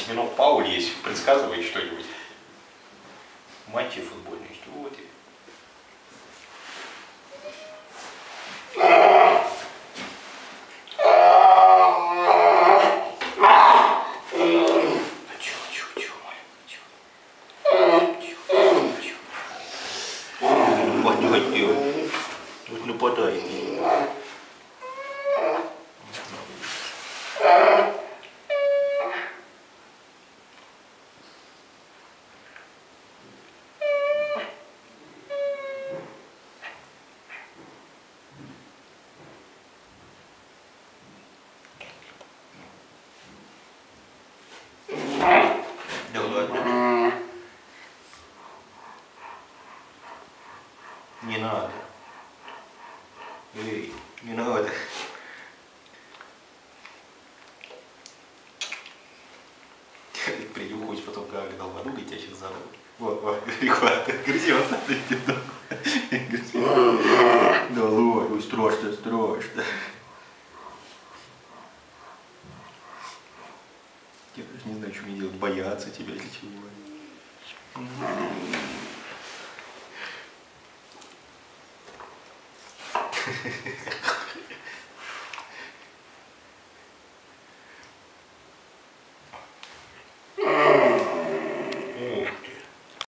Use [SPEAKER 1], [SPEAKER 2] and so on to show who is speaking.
[SPEAKER 1] осьминог Пауль есть, предсказывает что-нибудь. Матчи футбольные, что вот и. Вот нападает. Да ладно. Не надо. Эй, не надо. Приду, хоть потом как долбанули, тебя сейчас зовут. Вот, прихват, грызи, вот надо идти дома. Да ладно, ой, страшно, страшно. Я даже не знаю, что мне делать, бояться тебя или чего.